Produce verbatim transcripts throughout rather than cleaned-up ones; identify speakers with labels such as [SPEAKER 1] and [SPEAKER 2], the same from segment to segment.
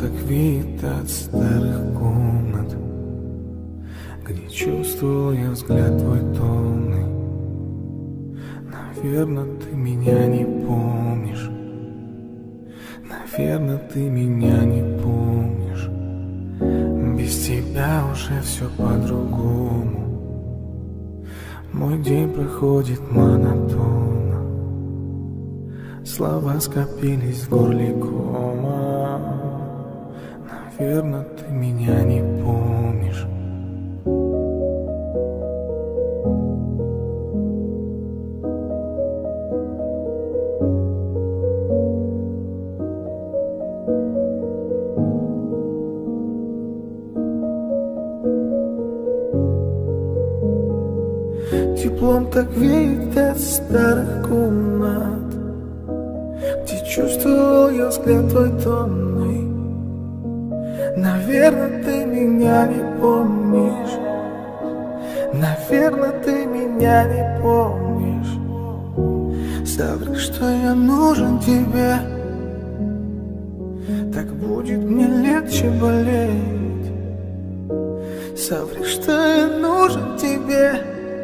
[SPEAKER 1] как вид от старых комнат, где чувствовал я взгляд твой томный. Наверно, ты меня не помнишь. Наверно, ты меня не помнишь. Без тебя уже все по-другому. Мой день проходит монотонно. Слова скопились в горле кома. Наверно, ты меня не помнишь. Теплом так веет от старых комнат, где чувствовал я взгляд твой томный. Наверно, ты меня не помнишь. Наверно, ты меня не помнишь. Соври, что я нужен тебе, так будет мне легче болеть. Соври, что я нужен тебе,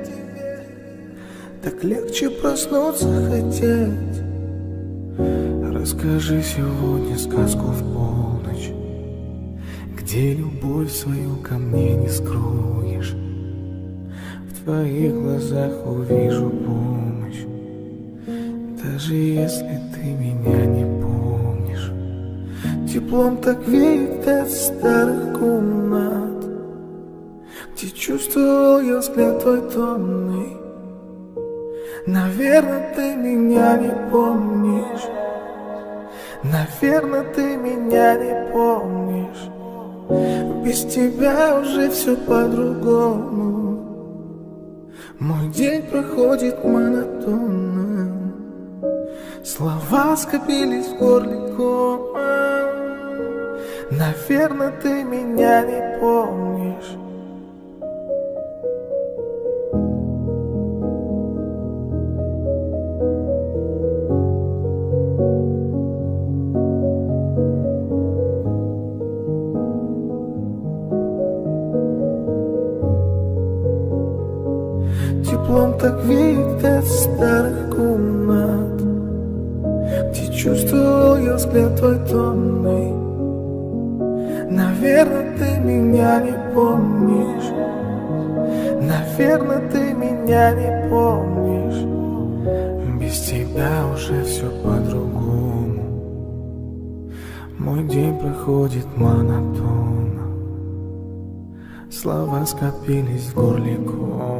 [SPEAKER 1] так легче проснуться хотеть. Расскажи сегодня сказку в полночь, где любовь свою ко мне не скроешь. В твоих глазах увижу помощь, даже если ты меня не помнишь. Теплом так веет от старых комнат, где чувствовал я взгляд твой томный. Наверно, ты меня не помнишь. Наверно, ты меня не помнишь. Без тебя уже все по-другому. Мой день проходит монотонно. Слова скопились в горле кома. Наверно, ты меня не помнишь. Теплом так веет от старых комнат, где чувствовал я взгляд твой томный. Наверно, ты меня не помнишь. Наверно, ты меня не помнишь. Без тебя уже все по-другому. Мой день проходит монотонно. Слова скопились в горле кома.